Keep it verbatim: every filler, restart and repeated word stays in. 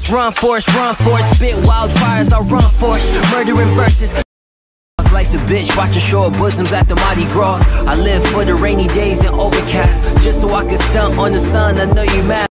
force, run force, run force. Spit wildfires, I run force. Murdering verses. Life's a bitch, watching short bosoms at the Mardi Gras. I live for the rainy days and overcast, just so I can stunt on the sun. I know you mad.